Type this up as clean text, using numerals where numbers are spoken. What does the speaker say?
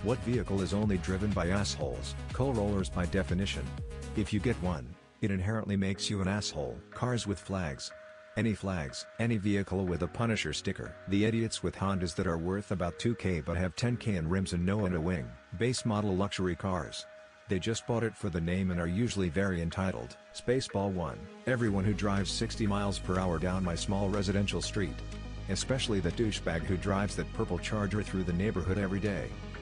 What vehicle is only driven by assholes? Coal rollers by definition. If you get one, it inherently makes you an asshole. Cars with flags. Any flags. Any vehicle with a Punisher sticker. The idiots with Hondas that are worth about 2K but have 10K in rims and no wing. Base model luxury cars. They just bought it for the name and are usually very entitled. Spaceball 1. Everyone who drives 60 miles per hour down my small residential street. Especially the douchebag who drives that purple Charger through the neighborhood every day.